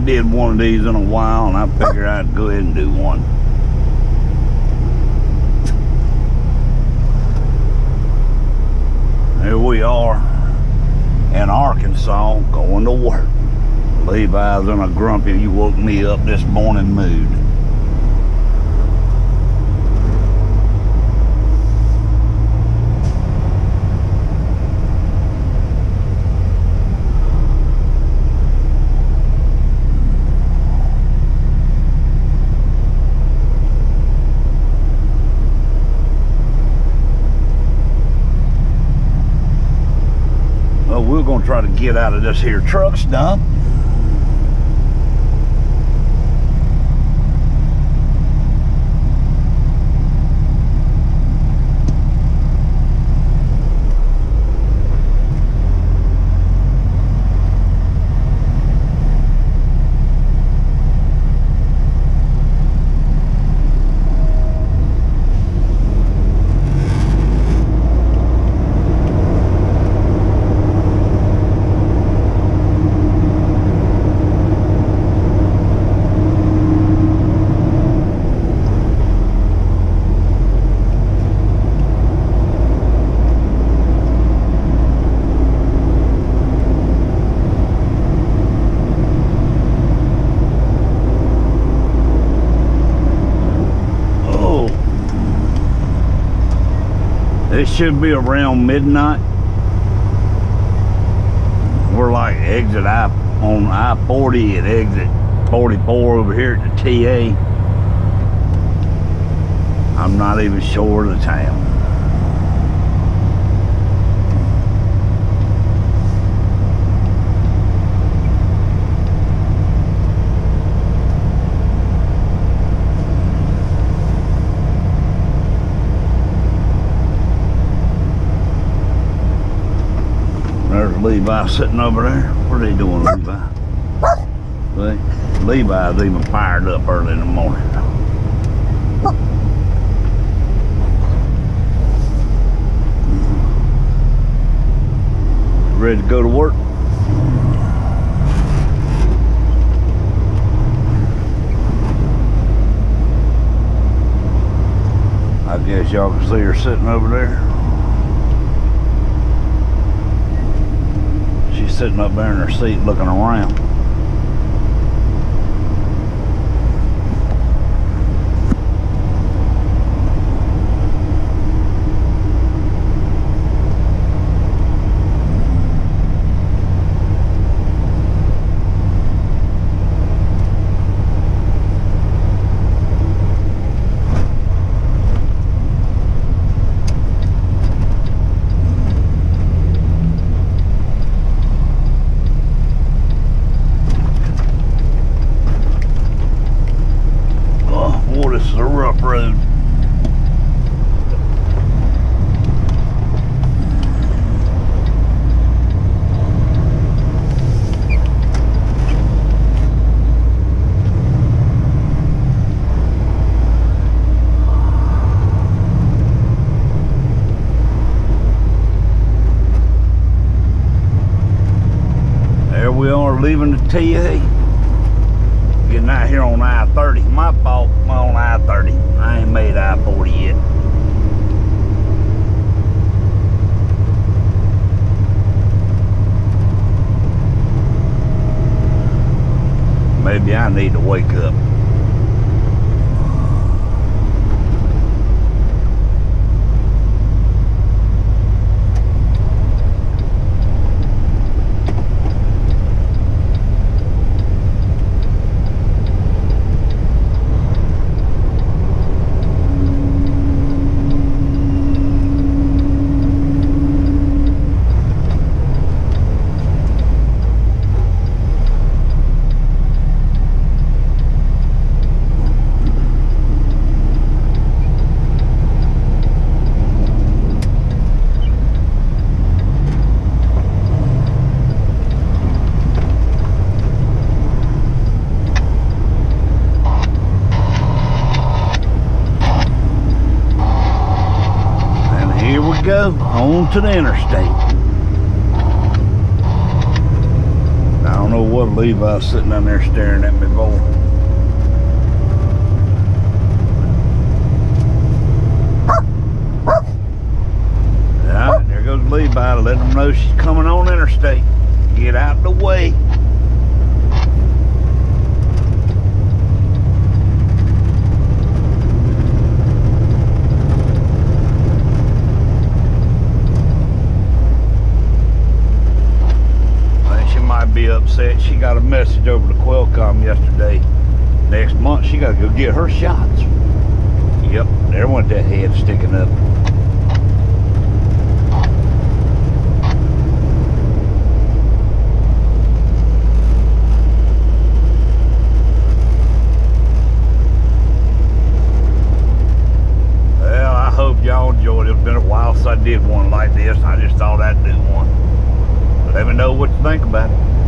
ain't did one of these in a while, and I figured I'd go ahead and do one. Here we are in Arkansas going to work. Levi's in a grumpy, you woke me up this morning mood. Well, we're gonna try to get out of this here truck stop. It should be around midnight. We're like exit on I-40 and exit 44 over here at the TA. I'm not even sure of the town. There's Levi sitting over there. What are they doing, Levi? See? Levi's even fired up early in the morning. Ready to go to work? I guess y'all can see her sitting over there. She's sitting up there in her seat looking around. This is a rough road. There we are leaving the TA. Getting out here on I-30. My fault, I'm on I-30. I ain't made I-40 yet. Maybe I need to wake up. Go on to the interstate. I don't know wasn't Levi sitting down there staring at me, boy. Alright, there goes Levi to let them know she's coming on interstate. Get out the way. Be upset. She got a message over to Qualcomm yesterday. Next month she got to go get her shots. Yep, there went that head sticking up. Well, I hope y'all enjoyed it. It's been a while since I did one like this. I just thought I'd do one. But let me know what you think about it.